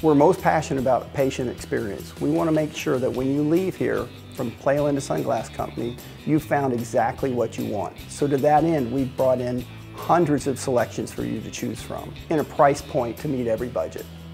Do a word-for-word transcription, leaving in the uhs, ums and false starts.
We're most passionate about patient experience. We want to make sure that when you leave here from Playalinda Sunglass Company, you found exactly what you want. So to that end, we've brought in hundreds of selections for you to choose from in a price point to meet every budget.